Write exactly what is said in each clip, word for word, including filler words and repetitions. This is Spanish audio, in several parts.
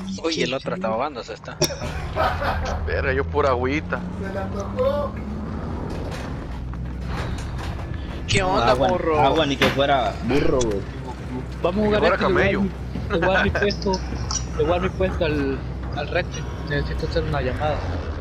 Uy, el otro está ahogándose, está. Verga, yo pura agüita. Se la tocó. ¿Qué No, onda, agua, morro? agua ni que fuera burro, güey. Vamos a jugar Ahora esto, le voy a dar camello. mi- le voy a dar mi puesto, le voy a dar mi puesto al, al recte. Necesito hacer una llamada.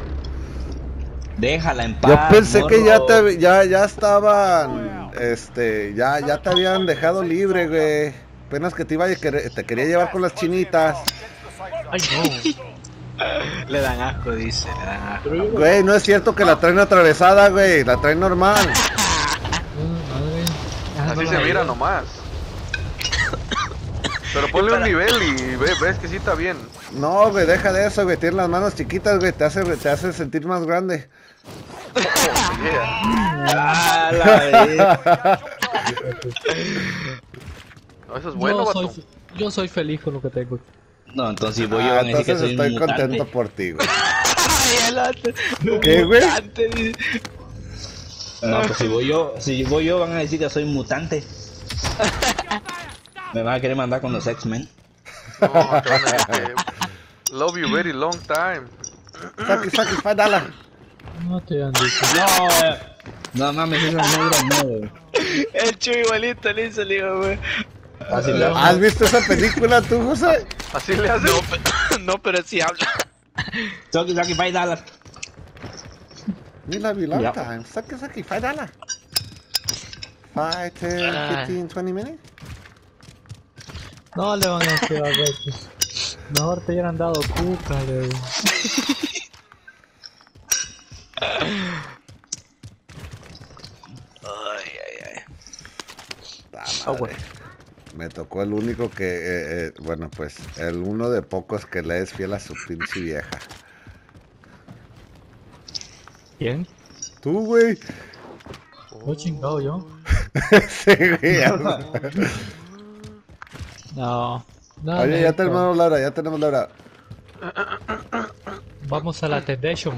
Déjala en paz. Yo pensé morro. que ya te ya ya estaban este ya ya te habían dejado libre, güey. Apenas que te iba a querer- te quería llevar con las chinitas. Ay, no. Le dan asco, dice, le dan asco. Pero yo, Güey, no es cierto que la traen atravesada, güey, la traen normal. Ah, madre. Ah, Así no se la- mira nomás. Pero ponle un nivel y ve- ves que sí está bien. No, güey, deja de eso, güey, tienes las manos chiquitas, güey, te hace te hace sentir más grande. Yeah. Ah, la verga. No, eso es bueno, yo, soy, vato. yo soy feliz con lo que tengo. No, entonces si voy yo Ah, van a decir que entonces soy un estoy mutante. contento por ti, güey. Ay, el otro. ¿Qué, güey? Mutante, dice. No, pues si voy yo, si voy yo van a decir que soy un mutante. Me van a querer mandar con los X-Men. No, te van a decir que love you very long time. Saki, saki, five dollar. No te han dicho. No, eh, no mames, esa negra no, güey. El Chuy igualito le hizo, le digo, güey. Así le ¿Has visto esa película tú, José? Así le hace. No, pero, no, pero sí habla. Saki, Saki, five dollars. We love you long Yeah. time. Saki, saki, five dollar. Five, ten, fifteen, twenty minutes. No le van a decir a Recte. Mejor te hubieran dado cuca, le digo. Ay, ay, ay. Ah, Ah, madre. bueno. Me tocó el único que, eh, eh, bueno, pues, el uno de pocos que le es fiel a su pinche vieja. ¿Quién? Tú, güey. No chingado yo. Sí, güey. No. No, Oye, ya necesito- tenemos la hora, ya tenemos la hora. Vamos a la Tendation.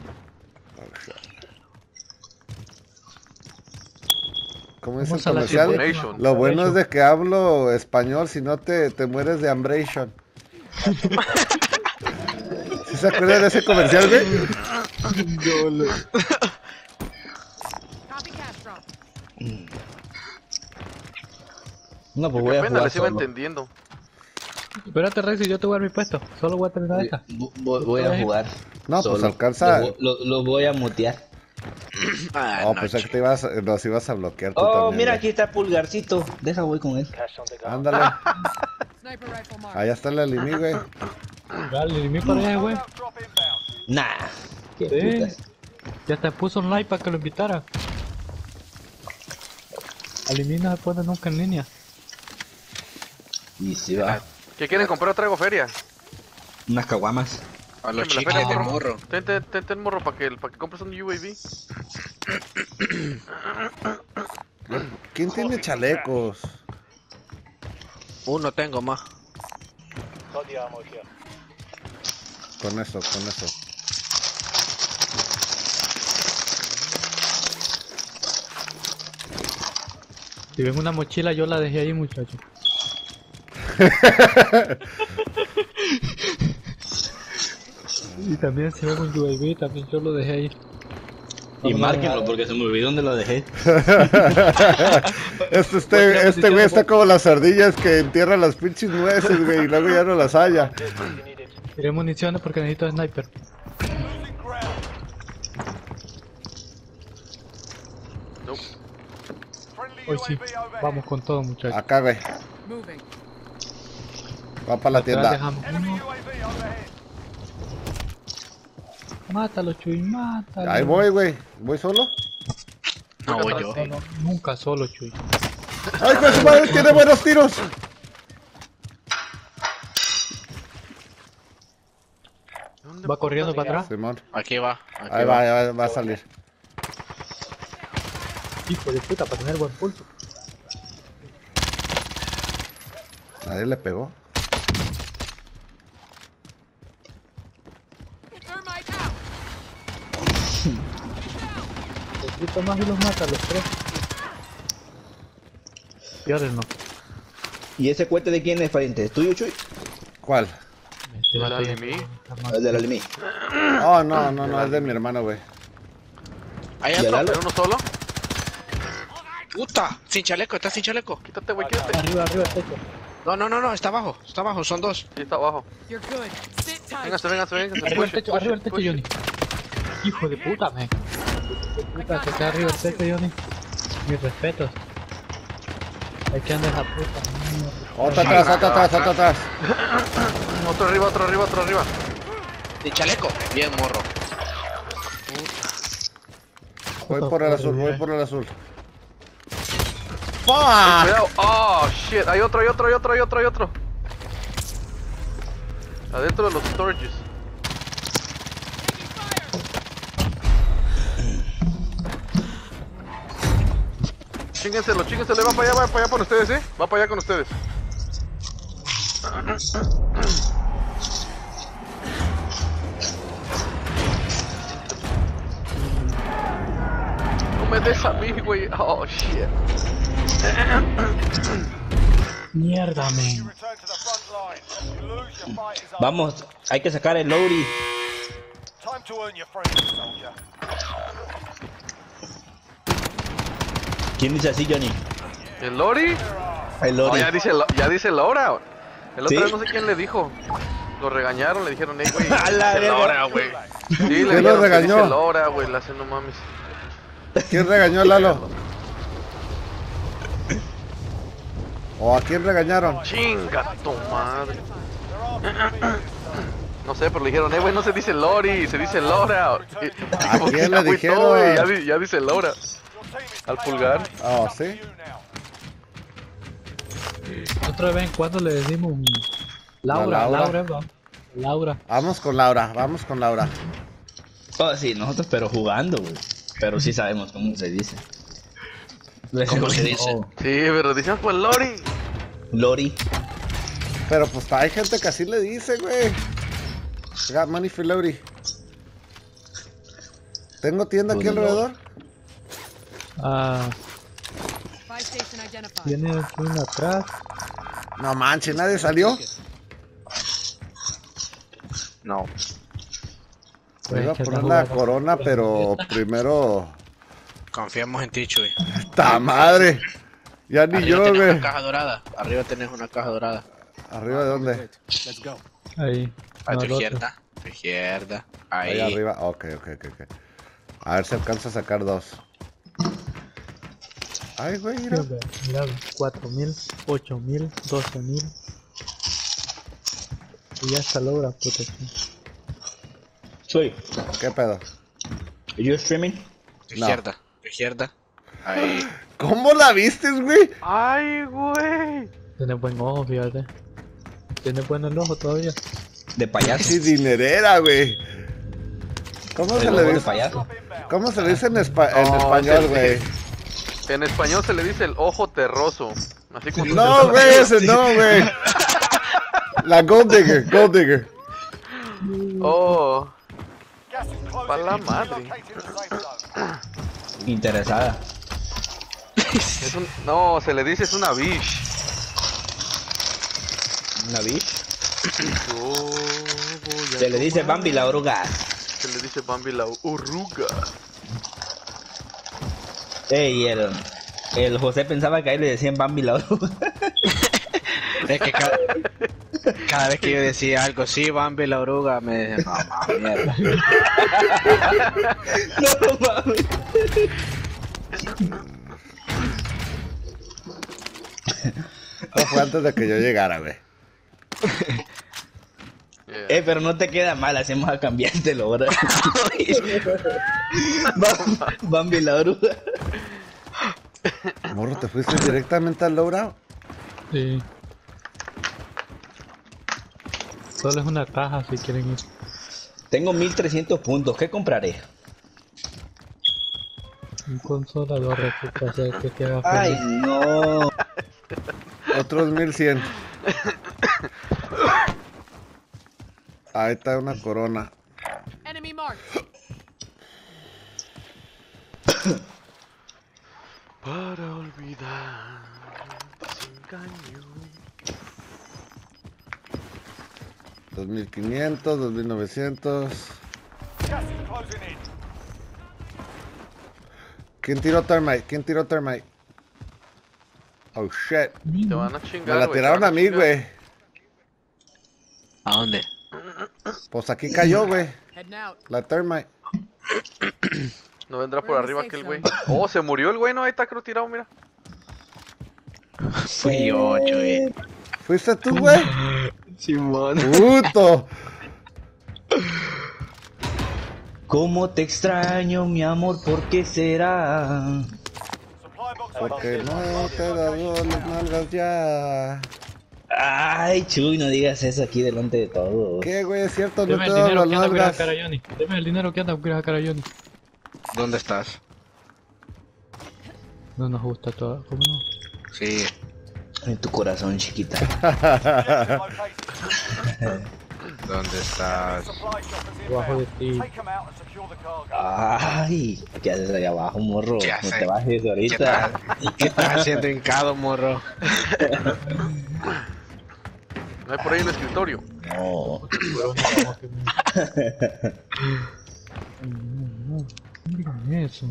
¿Cómo es el Vamos a la comercial? Tendation. Lo bueno es de que hablo español, si no te, te mueres de hambration. ¿Sí se acuerdan de ese comercial, güey? No, pues Qué voy a pena, jugar les iba solo. entendiendo. Espérate, Rexy, yo te voy a dar mi puesto. Solo voy a terminar esta. Voy, voy- voy a jugar. No, pues solo. alcanza. Lo, lo- lo voy a mutear. Ah, Oh, no, pensé que Chuy. te ibas, nos ibas a bloquear tú Oh, también, mira, güey. aquí está Pulgarcito. Deja, voy con él. Ándale. Allá está la Limi, güey. Dale, y mi para allá, güey. Nah. Qué Sí. putas. Ya te puso online para que lo invitara. Elimina se pone nunca en línea. Y si va. ¿Qué quieren comprar o traigo feria? Unas caguamas. A los Que me la chicles de feria, morro. Ten, ten, ten, ten, morro, para que, para que compres un U A V. ¿Quién tiene chalecos? Uno tengo más. Con eso, con eso. Si ven una mochila, yo la dejé ahí, muchacho. Y también si ven un U A V, también yo lo dejé ahí. Y Vamos a márquenlo dejar- porque se me olvidó dónde lo dejé. Este, este, este güey está como las ardillas que entierran las pinches nueces, güey, y luego ya no las halla. Tiré municiones porque necesito sniper. Nope. Hoy sí, vamos con todo, muchachos. Acá, güey. Va para la Atrás tienda. dejamos uno. Mátalo, Chuy, mátalo. Ahí voy, güey. ¿Voy solo? No, voy yo. No, no, nunca solo, Chuy. ¡Ay, pues su madre! ¡Tiene buenos tiros! ¿Dónde Va corriendo putas para atrás. Simón. Aquí va. Aquí Ahí va, ahí va, va a salir. Hijo de puta, para tener buen pulso. Nadie le pegó. Los grito más y los mata, los tres. Piórdenlo. ¿Y ese cohete de quién es, pariente? ¿Es tuyo, Chuy? ¿Cuál? ¿No era de mí? Es de la Limi. Oh, no, no, no, es de mi hermano, güey. Ahí ¿Y el otro. Lalo? ¿Era uno solo? Puta, sin chaleco, está sin chaleco. Quítate, güey, quítate. Arriba, arriba, techo. No, no, no, no, está abajo, está abajo, son dos. Sí, está abajo. You're good. Sit tight. Véngase, véngase, véngase. Arriba el Push, techo, push, arriba el techo, push. Johnny. Hijo de puta, man. Puta, que está arriba el techo, Johnny. Mis respetos. Hay que andar esa puta. Otro atrás, otro atrás, otro atrás. Otro arriba, otro arriba, otro arriba. Sin chaleco. Bien, morro. Voy por el azul, voy por el azul. ¡Fuck! Cuidado. Oh, shit. Hay otro, hay otro, hay otro, hay otro, hay otro. Adentro de los storages. Chíngenselo, chíngenselo. Va para allá, va para allá con ustedes, eh. Va para allá con ustedes. No me des a mí, güey. Oh, shit. Mierda, man. Return to the front line. You lose, your fight is over. Vamos, hay que sacar el Lowry. Time to earn your freedom, soldier. ¿Quién dice así, Johnny? ¿El Lori? El No, Lowry. ya dice, Lo- ya dice Laura. El otro ¿Sí? día no sé quién le dijo. Lo regañaron, le dijeron, hey, güey. A la dice verga. Laura, güey. Sí, le ¿Quién lo dijeron que regañó? dice Laura, güey. Le hacen no mames. ¿Quién regañó a Lalo? ¿O a quién regañaron? Chinga tu madre. No sé, pero le dijeron, eh, güey, no se dice Lori, se dice Laura. Y- ¿A como que quién se le agüitó, dijeron? güey, Ya, di- ya dice Laura. Al pulgar. Oh, ¿sí? Otra vez en cuando le decimos Laura, La Laura. Laura, Laura. Laura. Vamos con Laura, vamos con Laura. Oh, sí, nosotros pero jugando, güey. Pero sí sabemos cómo se dice. ¿Cómo se dice? Oh, Sí, pero dicen, pues Lori. Lori. Pero pues hay gente que así le dice, güey. I got money for Lowry. ¿Tengo tienda aquí Pues no. alrededor? Ah, Buy station identified. viene aquí uno atrás. No manches, ¿nadie salió? No. Me iba a Pues, que poner está la jugando. corona, pero primero... Confiamos en ti, Chuy. ¡Ta madre! Ya ni Arriba yo, tenés güey. una caja dorada. Arriba tenés una caja dorada. ¿Arriba de dónde? Ahí. A no, tu al otro. izquierda. A tu izquierda. Ahí Ahí. arriba. Ok, ok, ok, ok. A ver si alcanza a sacar dos. Ay, güey, mira. Mira, mira, cuatro mil, ocho mil, doce mil. Y ya está logra, puta. Soy. ¿Qué pedo? ¿You streaming? A tu No. izquierda. A tu izquierda. Ahí. ¿Cómo la vistes, güey? Ay, güey. Tiene buen ojo, fíjate. Tiene buen el ojo todavía. De payaso. Sí, dinerera, güey. ¿Cómo se El le ojo de dice? payaso. ¿Cómo se le dice en, espa- en No, español, ese- güey? En español se le dice el ojo terroso. Así como se No, le- güey, ese no, güey. La Gold Digger, Gold Digger. Oh, Gas is closing Pa' la in. madre. Relocating the safe zone. Interesada. es un, no, se le dice es una bish. ¿Una bitch? Yo voy a Se le dice tomar- Bambi la oruga. Se le dice Bambi la oruga. Ey, el, el José pensaba que a él le decían Bambi la oruga. Es que cada, cada vez que yo decía algo, sí, Bambi la oruga, me decían, no, mames, mierda. No mames. No fue antes de que yo llegara, güey. Yeah. Eh, pero no te queda mal, hacemos a cambiártelo ahora. Bam- Bambi la oruga. Morro, ¿te fuiste directamente al Laura? Sí. Solo es una caja si quieren ir. Tengo mil trescientos puntos, ¿qué compraré? Un consolador de hacer que te haga Ay, feliz. no. Otros mil cien. Ahí está una corona. Enemy marked. Para olvidar desengaño. dos mil quinientos, dos mil novecientos. Gas is closing in. ¿Quién tiró Thermite? ¿Quién tiró Thermite? Oh shit. Te van a Me chingar, la güey, tiraron te a van mí, chingar. güey. ¿A dónde? Pues aquí cayó, güey. Heading out. La Thermite. No vendrá por We're in the arriba safe aquel güey. zone. Oh, se murió el güey, no, ahí está creo tirado, mira. Fui yo, güey. ¿Fuiste tú, güey? Simón. Puto. ¿Cómo te extraño, mi amor? ¿Por qué será? Supply box Porque located. no te he dado las nalgas ya. Ay, Chuy, no digas eso aquí delante de todos. ¿Qué, güey? Es cierto, no Deme te el he dado dinero las que anda con la nalgas. cara a Johnny. Deme el dinero que anda con la cara a Johnny. ¿Dónde estás? No nos gusta todo. ¿Cómo no? Sí. En tu corazón, chiquita. Objective located. ¿Dónde estás? Supply shop is Abajo de inbound. ti. Take them out and secure the cargo. Ay, ¿qué haces ahí abajo, morro? ¿Qué No haces? te bajes ¿Qué ahorita. estás, ¿Qué estás haciendo hincado, morro? No hay por ahí el escritorio. No. Pero no, como que me- No, no, no digan eso.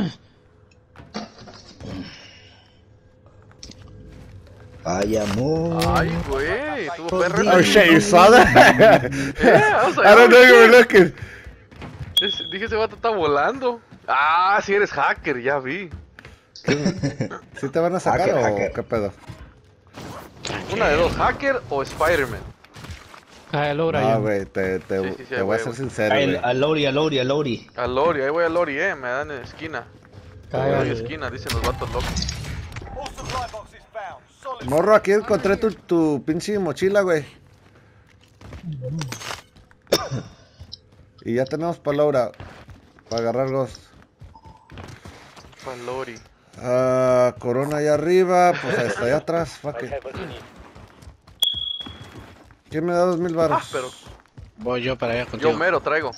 Ay, amor. Ay, güey, tuvo perro. Oh shit, you saw that? Eh, vamos I don't know, you were looking. Es- Dije, ese vato está volando. Ah, si eres hacker, ya vi. ¿Sí te van a sacar Hacker, o hacker. qué pedo? Una de dos, hacker o Spider-Man. Ah, el obra No, ya. güey, te, te, Sí, sí, sí, te voy a ser güey. sincero, Ay, güey. a Lori, a Lori, a Lori. A Lori, ahí voy a Lori, eh, me dan en esquina. Doy Cállate. esquina, dicen los vatos locos. All supply boxes found. Solid. Morro, aquí encontré tu, tu pinche mochila, güey. Y ya tenemos palabra para agarrar Ghost. Pa' Lori. Ah, Corona allá arriba, pues hasta allá atrás, fuck it. ¿Quién me da dos mil Ah, baros? pero Voy yo para allá contigo. yo mero traigo.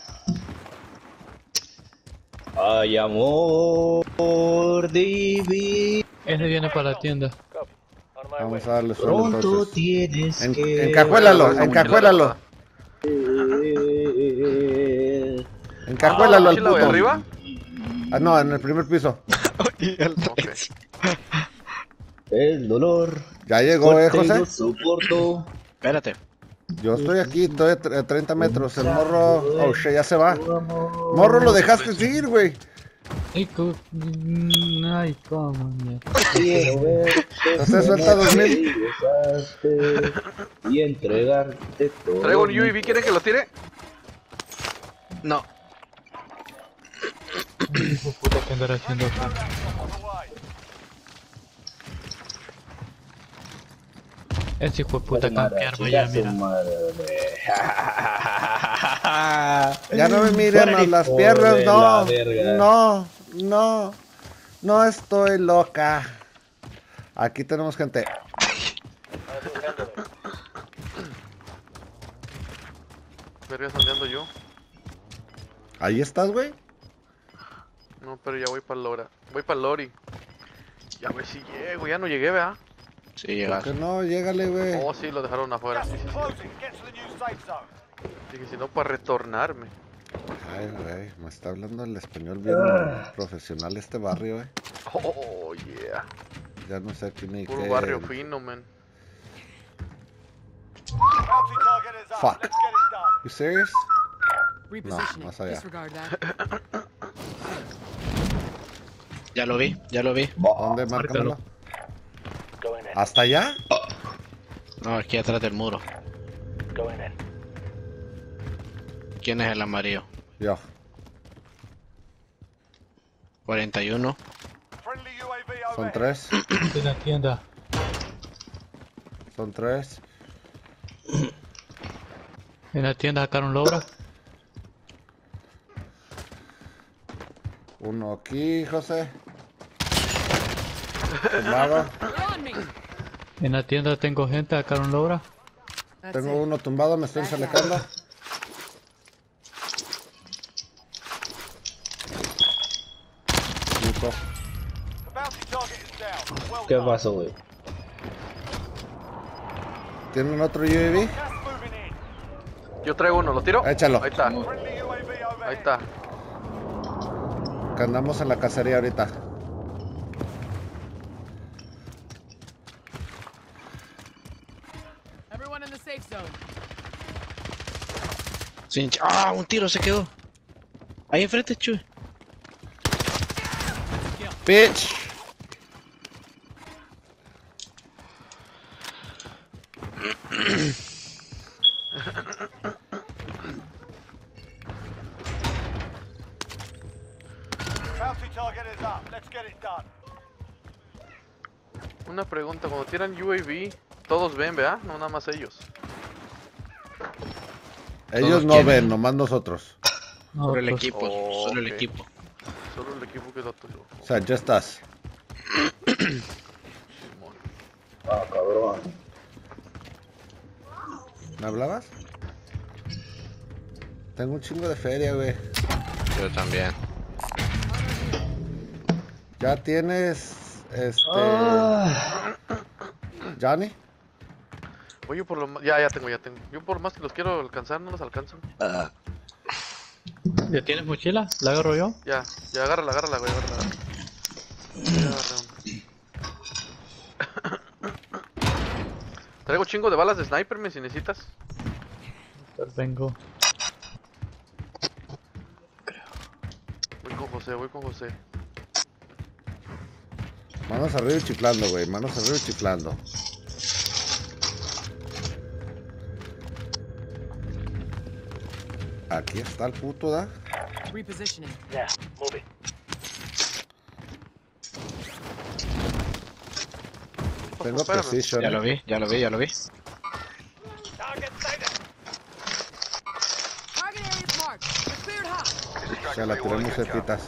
Ay, amor divino. Ese viene para la tienda. Vamos a darle suelo Pronto entonces. tienes En, que... encajuélalo, Esa encajuélalo. Eh, Encajuélalo al ¿Mochila voy puto. arriba? Ah, no, en el primer piso. Ok. El dolor. Ya llegó, eh, fuerte José. yo soporto. Espérate. Yo estoy aquí, estoy a tre- a treinta metros. El morro. Oh shit, ya se va. Morro, lo dejaste ir, güey. Ay, co- mm, ay, cómo, mierda. Quiero verte Entonces, suelta dos mil. y besarte y entregarte todo. Traigo un U A V, ¿quieren que lo tire? No. Hijo de puta que andará haciendo acá. On the way. Ese hijo de puta Madre, campearme ya, chinga su mira. madre. Ya no me miren a las Hijo piernas, de no. la verga. No, no. No estoy loca. Aquí tenemos gente. Verga, sondeando yo. Ahí estás, güey. No, pero ya voy para Lora. Voy para Lori. Ya a ver si llego, ya no llegué, ¿verdad? Sí, Que llegaste. no, llégale, güey. Oh, sí, lo dejaron afuera. Gas Sí, is sí, sí. closing. Get to the new safe zone. Dije, si no, para retornarme. Ay, güey, me está hablando el español bien profesional este barrio, güey. Oh, yeah. Ya no sé aquí ni Puro qué. barrio fino, man. Bounty target is up. Fuck. Let's get it done. You serious? Repositioning. más allá. Disregard that. Ya lo vi, ya lo vi. ¿Dónde? Márcamelo. ¿Hasta allá? No, aquí atrás del muro. ¿Quién es el amarillo? Yo. cuarenta y uno. Friendly U A V Son overhead. tres. En la tienda. Son tres. En la tienda sacaron logra. Uno aquí, José. Tumbado. They're on me. En la tienda tengo gente, sacaron logra. That's Tengo it. uno tumbado, me estoy ensalecando. Listo. The bounty target is down. Well ¿Qué done. pasó, güey? ¿Tienen otro U A V? Gas moving in. Yo traigo uno, ¿lo tiro? Échalo. Ahí está, Friendly U A V overhead. ahí está. Que andamos en la cacería ahorita. Everyone in the safe zone. Sin ch- Ah, un tiro se quedó. Ahí enfrente, Chuy. Bitch. Bounty target is up. Let's get it done. Una pregunta, cuando tiran U A V, todos ven, ¿verdad? No nada más ellos. Ellos Todos no quieren. ven, nomás nosotros. No, Solo el pues, equipo, Oh, solo el ok. equipo. Solo el equipo que lo tuyo. O sea, ya estás. Simón. ¿Me hablabas? Tengo un chingo de feria, güey. Yo también. Ya tienes. Este. Ah, Johnny. Oye, por lo más... Ya, ya tengo, ya tengo. Yo por más que los quiero alcanzar, no los alcanzo. ¿ya tienes mochila? ¿La agarro yo? Ya, ya, agárrala, agárrala, güey, agárrala. Ya agarré uno. Traigo chingo de balas de sniper, me si necesitas. Pues vengo. Voy con José, voy con José. Manos arriba y chiflando, güey. Manos arriba y chiflando. Aquí está el puto, ¿da? Repositioning. Tengo Espérame. precision. Ya lo vi, ya lo vi, ya lo vi. Target status. Target area is marked. We're cleared hot. Se la tiramos cerquitas.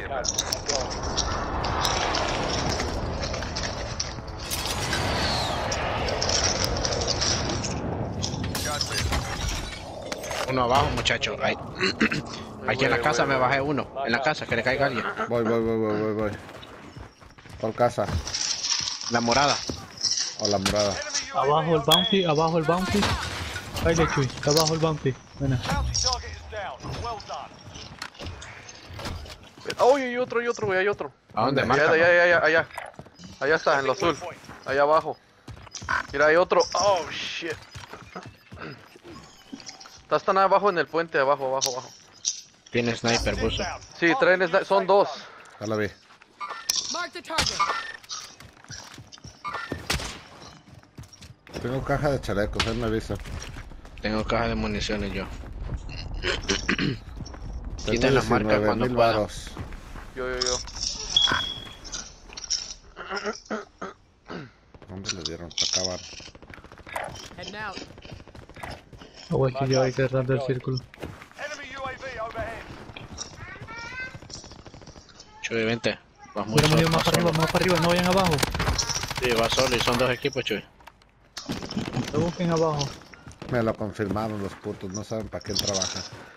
Uno abajo, muchacho. Ahí. Aquí en la casa me bajé uno. En la casa, que le caiga alguien. Voy, voy, voy, voy, voy, voy. ¿Cuál casa? La morada. O la morada. Enemy U A V Abajo el overhead. bounty, abajo el bounty. Ahí le Chuy, abajo el bounty. Bueno, Bounty target is down. Well done. Oh, hay otro, hay otro, güey, hay otro. ¿A dónde? Allá, Marca. allá, allá, allá, allá. Allá está, en lo azul. Allá abajo. Mira, hay otro. Oh, shit. Está tan abajo en el puente, abajo, abajo, abajo. Tiene sniper, buzo. Sí, traen, sni- son dos. Ya la vi. Mark the target. Tengo caja de chalecos, él me avisa. Tengo caja de municiones yo. Tengo Quiten las marcas diecinueve cuando mil puedan. varos. Yo, yo, yo. ¿Dónde le dieron? Para acabar. Heading out. o aquí yo voy cerrando el círculo. Enemy U A V overhead. Chuy, vente. Vas muy Mira, solo. mira, más vas para arriba, solo. más para arriba, no vayan abajo. Sí, va solo y son dos equipos, Chuy. No busquen abajo. Me lo confirmaron los putos, no saben para quién trabaja.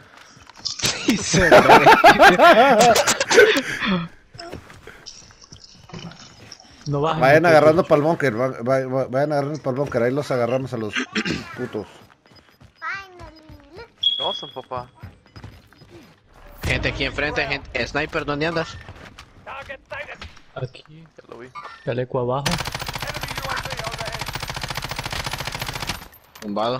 No bajen. Vayan muchachos. agarrando para el búnker, va- va- va- vayan agarrando para el búnker, ahí los agarramos a los putos. No, son papá. Gente aquí enfrente, gente. Sniper, ¿dónde andas? Target status. Aquí, Ya lo vi. chaleco abajo. Enemy U A V overhead. Tumbado.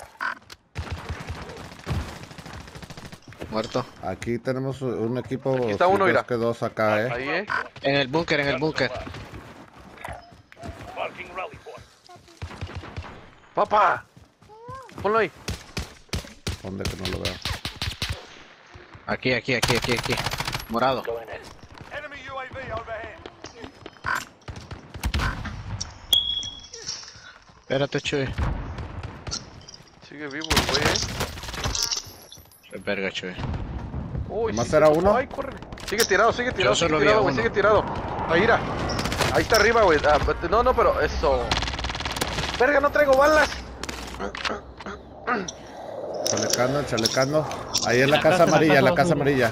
Muerto. Aquí tenemos un equipo Aquí está uno, si mira. ves que dos acá, eh. Ahí, eh. En el búnker, en el búnker. ¡Papá! Ponlo ahí. ¿Dónde que no lo veo? Aquí, aquí, aquí, aquí, aquí. Morado. Enemy U A V overhead. Espérate, Chuy. Sigue vivo el güey, eh. Qué verga, Chuy. Uy, ¿Nomás sí, era se- uno? Ay, corre. Sigue tirado, sigue tirado, solo sigue vi a tirado, güey, uno. sigue tirado. Ahí, mira. Ahí está arriba, güey. Ah, no, no, pero eso. Verga, no traigo balas. Chalecando, chalecando. Ahí en la La casa casa, la amarilla, casa la casa azul. amarilla.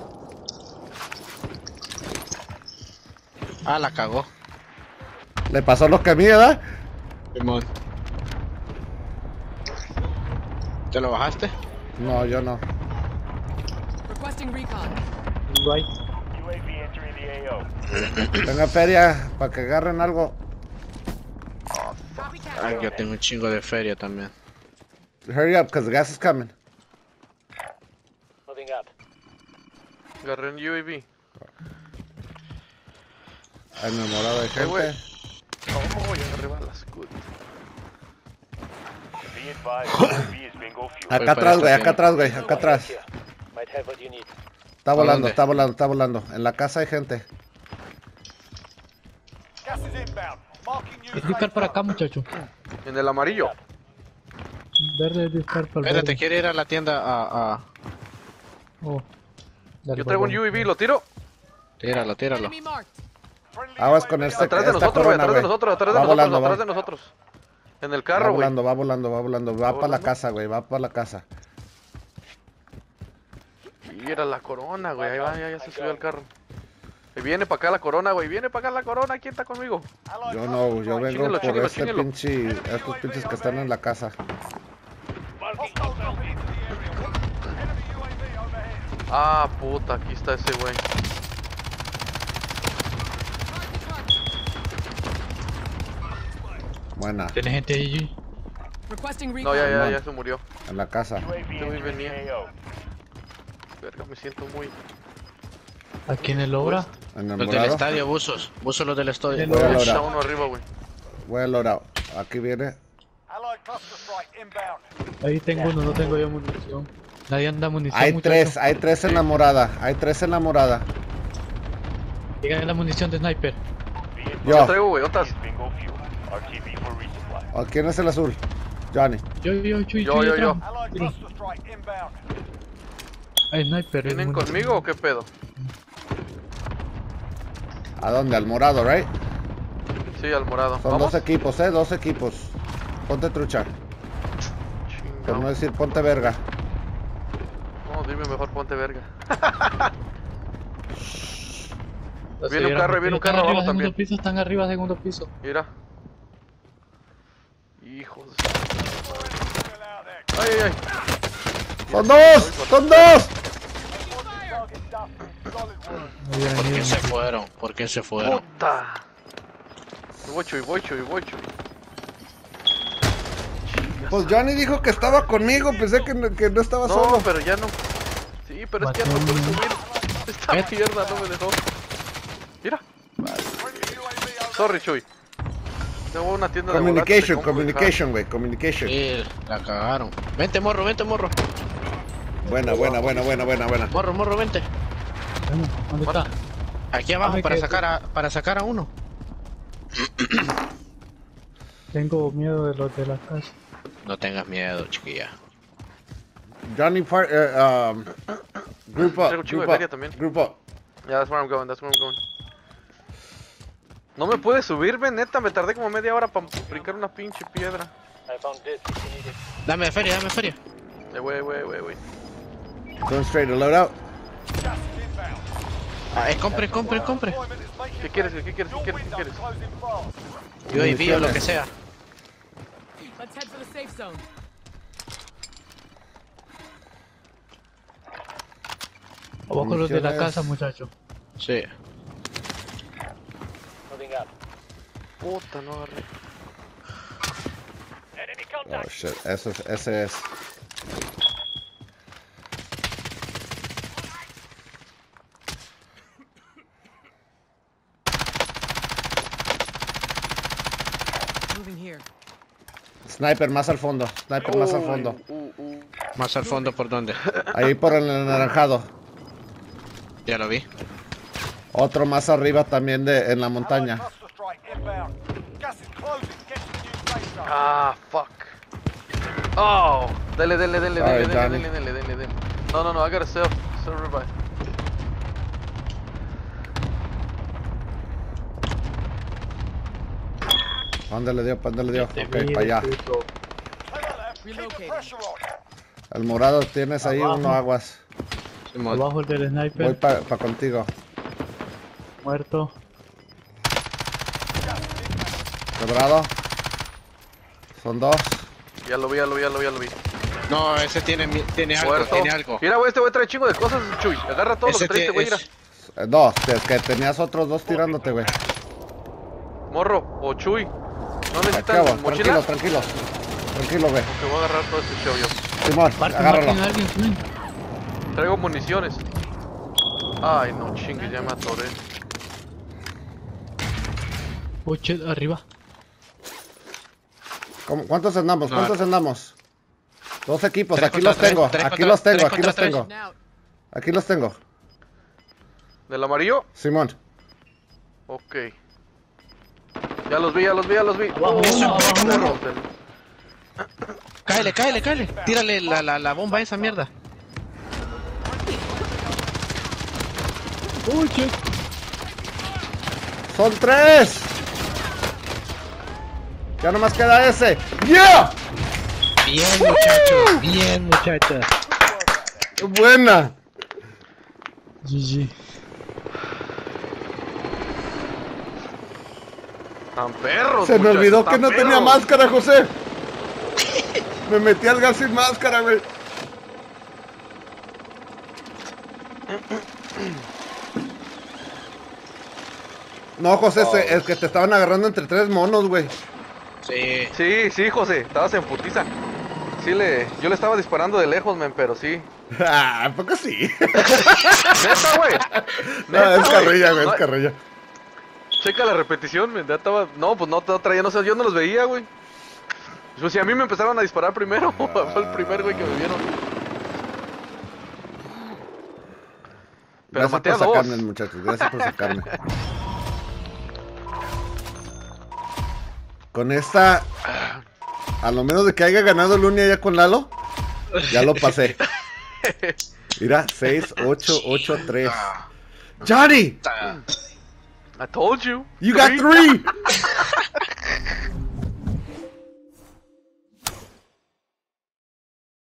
Ah, la cagó. Le pasó lo que a mí, ¿verdad? Simón. ¿Te lo bajaste? No, yo no. Requesting recon. Right. U A V entering the A O. Tenga feria para que agarren algo. Copycat. Ay, yo tengo un chingo de feria también. Hurry up, because the gas is coming. Moving up. Agarré un U A V. Enamorado de Eh, güey. gente. Oh, ya agarré balas. Good. Be advised, U A V is bingo fuel. Acá para atrás, güey, esta acá atrás, güey, acá atrás. Might have what you need. Está volando, dónde? está volando, está volando. En la casa hay gente. Gas is inbound. Marking you. Discar para acá, muchacho. En el amarillo. Verde, discar para el Espérate, verde. quiere ir a la tienda a... a... Oh. Dale, Yo traigo un barbón. U A V, lo tiro. Tíralo, tíralo. Enemy marked. Friendly Aguas U A V con este, Atrás de esta nosotros, güey. corona, Atrás de güey. nosotros, atrás de Va nosotros, volando, atrás va. de nosotros. En el Va carro, güey. volando, va volando, va volando. Va para la volando? casa, güey, va para la casa. Y era la corona, güey. Ahí va, ya, ya se subió al carro. Y viene para acá la corona, güey. Viene para acá la corona. ¿Quién está conmigo? Allied Yo cluster no, yo strike. vengo Chíguelo, por chíguelo, este chíguelo. pinche, estos pinches que están en la casa. Hostile dropping into the area. Enemy U A V overhead. Ah, puta. Aquí está ese güey. Buena, ¿Tienes gente allí? Requesting recon. No, ya, ya, Simón. ya se murió. en la casa. U A V Este güey entering venía. the A O. Verga, me siento muy... ¿Aquí en el obra? Los del Enamorado. estadio, buzos. Buzos los del estadio. Voy a Está lograr. uno arriba, güey. Voy a lograr. Aquí viene. Allied cluster strike inbound. Ahí tengo uno, no tengo yo munición. Nadie anda munición, Hay muchacho. tres, hay tres en la morada. Hay tres en la morada. Llega la munición de sniper. Be advised, Yo. Yo traigo, güey, otras. is bingo fuel. R T B for resupply. ¿O ¿Quién es el azul? Johnny. Yo, yo, chuy, Yo, chuy, yo, yo. atrás. Allied Tiro. cluster strike inbound. Hay sniper. es ¿Vienen munición. conmigo o qué pedo? ¿A dónde? Al morado, right? Sí, al morado. Son ¿Vamos? dos equipos, eh, dos equipos. Ponte trucha. Por no Chingado. decir ponte verga. No, dime mejor ponte verga. Los Viene un seguieron carro, viene un metiendo. carro Están abajo arriba, también. segundo piso, están arriba, segundo piso. Mira. Hijos. Still out there. Ay, ay, ay. ¡Son dos! ¡Son dos! Target done. Solid work. No hubieran ¿Por ido, qué se muchacho. fueron? ¿Por qué se fueron? Puta. Voy, Chuy, voy, Chuy, voy, Chuy. Pues Johnny dijo que estaba conmigo, pensé que no, que no estaba No, solo. pero ya no. Sí, pero es que ya no Mató puedo uno. subir. Esta mierda no me dejó. Mira. Friendly U A V over. Sorry, Chuy. Tengo una tienda de Communication, volados de combo, communication, güey, communication. Sí, la cagaron. Vente, morro, vente, morro. Buena, buena, buena, buena, buena, buena. Morro, morro, vente. Bueno, ¿dónde está? Aquí abajo Dame para que- sacar a, para sacar a uno. Tengo miedo de los de la casa. No tengas miedo, chiquilla. Johnny, far, eh, um, group up, Traigo chingo de group feria up, también. group up. Yeah, that's where I'm going, that's where I'm going. No me pude subirme, neta, me tardé como media hora para brincar una pinche piedra. I found this if you need it. Dame feria, dame feria. Eh, wey, wey, wey, wey. Going straight to load out. Gas is inbound. Ah, eh, compre, compre, compre. Deployment is making ¿Qué quieres? way. ¿Qué quieres? ¿Qué Your quieres? ¿Qué window's quieres? closing fast. Yo y o lo que sea. Let's head for the safe zone. Abajo los de la Municiones. casa, muchacho. Sí. Moving up. Puta, no agarré. Enemy Oh contact. shit, eso es, ese es. Moving here. Sniper más al fondo, sniper más al fondo. Uh, uh. Más al fondo, ¿por dónde? Ahí por el anaranjado. Ya lo vi. Otro más arriba también de, en la Allied montaña. cluster strike inbound. Gas is closing. Get to the new safe zone. Ah, fuck. Oh, dale, dale, dale, Sorry, dale, dale, Johnny. dale, dale, dale, dale. No, no, no, I gotta self, self revive. ¿Dónde le dio? ¿Dónde le dio? Te Ok, vi, para allá. puto. To the left. Keep the Relocating. pressure on. El morado tienes ahí Abajo. uno aguas. Simón. Abajo el del Voy sniper. para pa contigo. Muerto. Quebrado. Son dos. Ya lo vi, ya lo vi, ya lo vi, ya lo vi. No, ese tiene, mi- tiene algo, Muerto. tiene algo. Mira, güey, este güey trae chingo de cosas, Chuy. Agarra todo lo Ese que trae este güey, tie- mira. es- Eh, No, es que tenías otros dos tirándote, güey. Morro o Chuy. ¿No Acabo, necesitan tranquilo, mochila? tranquilo. Tranquilo, güey. Que voy a agarrar todo este show yo. Simón, Marquen, agárralo. marquen a alguien, Flynn. Traigo municiones. Ay, no chingue, ya me atoré. Oh, shit, arriba. ¿Cómo- ¿Cuántos andamos? No. ¿Cuántos andamos? Dos equipos, Tres aquí contra los tengo, tres, tres aquí contra- los tengo, tres aquí contra los tres. tengo. Now. Aquí los tengo. ¿Del amarillo? Simón. Ok. Ya los vi, ya los vi, ya los vi. Abajo, Oh, abajo, abajo. perro. Cáele, cáele, cáele. Tírale la, la, la bomba a esa mierda. Oh, shit. ¡Son tres! Ya nomás queda ese. ¡Yeah! Bien, muchachos. Bien, muchachos. ¡Buena! G G. Tan perros, Se me muchachos, olvidó que tan no tenía perros. máscara, José. Me metí al gas sin máscara, güey. No, José, se- es que te estaban agarrando entre tres monos, güey. Sí. Sí, sí, José, estabas en putiza. Sí, le, yo le estaba disparando de lejos, men, pero sí. Ah, ¿a poco sí? Neta, güey. No, Neta, es güey. carrilla, güey, No, es carrilla. Checa la repetición, men, ya estaba. No, pues no, no traía, no sé, yo no los veía, güey. Pues si a mí me empezaron a disparar primero, fue el primer güey que me vieron. Pero Gracias maté a por dos. sacarme, muchachos, gracias por sacarme. Con esta, a lo menos de que haya ganado Lunia ya con Lalo, ya lo pasé. Mira, seis, ocho, ocho, tres. Johnny, I told you. you got three.